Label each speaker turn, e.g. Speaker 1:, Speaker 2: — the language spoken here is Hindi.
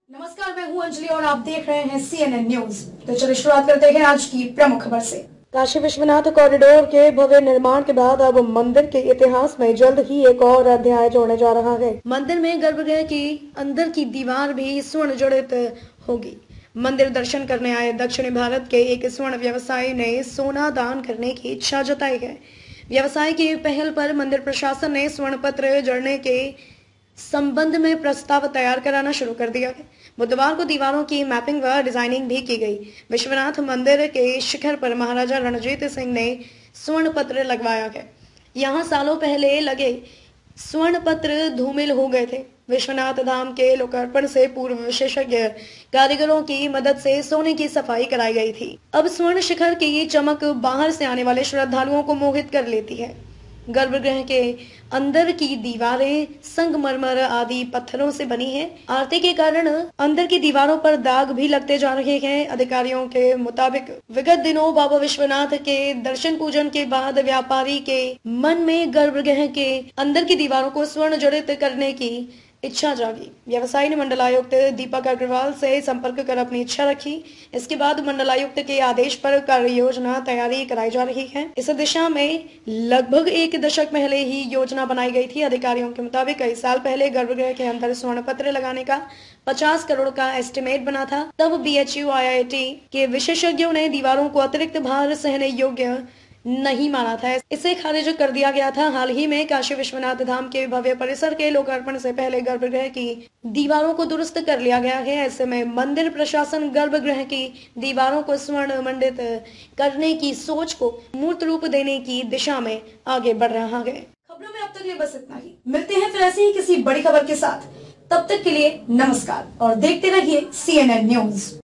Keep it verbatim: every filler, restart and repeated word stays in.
Speaker 1: नमस्कार, मैं हूं अंजलि और आप देख रहे हैं सी एन एन न्यूज। तो चलिए शुरुआत करते हैं आज की प्रमुख खबर से। काशी विश्वनाथ कॉरिडोर के भव्य निर्माण के बाद अब मंदिर के इतिहास में जल्द ही एक और अध्याय जोड़ने जा रहा है। मंदिर में गर्भगृह की अंदर की दीवार भी स्वर्ण जड़ित होगी। मंदिर दर्शन करने आए दक्षिणी भारत के एक स्वर्ण व्यवसायी ने सोना दान करने की इच्छा जताई है। व्यवसाय की पहल पर मंदिर प्रशासन ने स्वर्ण पत्र जड़ने के संबंध में प्रस्ताव तैयार कराना शुरू कर दिया है। बुधवार को दीवारों की मैपिंग व डिजाइनिंग भी की गई। विश्वनाथ मंदिर के शिखर पर महाराजा रणजीत सिंह ने स्वर्ण पत्र लगवाया है। यहाँ सालों पहले लगे स्वर्ण पत्र धूमिल हो गए थे। विश्वनाथ धाम के लोकार्पण से पूर्व विशेषज्ञ कारीगरों की मदद से सोने की सफाई कराई गई थी। अब स्वर्ण शिखर की चमक बाहर से आने वाले श्रद्धालुओं को मोहित कर लेती है। गर्भगृह के अंदर की दीवारें संगमरमर आदि पत्थरों से बनी हैं। आरती के कारण अंदर की दीवारों पर दाग भी लगते जा रहे हैं। अधिकारियों के मुताबिक विगत दिनों बाबा विश्वनाथ के दर्शन पूजन के बाद व्यापारी के मन में गर्भगृह के अंदर की दीवारों को स्वर्ण जड़ित करने की इच्छा जागी। व्यवसायी ने मंडलायुक्त दीपक अग्रवाल से संपर्क कर अपनी इच्छा रखी। इसके बाद मंडलायुक्त के आदेश पर कार्य योजना तैयारी कराई जा रही है। इस दिशा में लगभग एक दशक पहले ही योजना बनाई गई थी। अधिकारियों के मुताबिक कई साल पहले गर्भगृह के अंदर स्वर्ण पत्र लगाने का पचास करोड़ का एस्टिमेट बना था। तब B H U I I T के विशेषज्ञों ने दीवारों को अतिरिक्त भार सहने योग्य नहीं माना था। इसे खारिज कर दिया गया था। हाल ही में काशी विश्वनाथ धाम के भव्य परिसर के लोकार्पण से पहले गर्भगृह की दीवारों को दुरुस्त कर लिया गया है। ऐसे में मंदिर प्रशासन गर्भगृह की दीवारों को स्वर्ण मंडित करने की सोच को मूर्त रूप देने की दिशा में आगे बढ़ रहा है। खबरों में अब तक ये बस इतना ही। मिलते हैं फिर ऐसी ही किसी बड़ी खबर के साथ। तब तक के लिए नमस्कार और देखते रहिए सी एन एन न्यूज।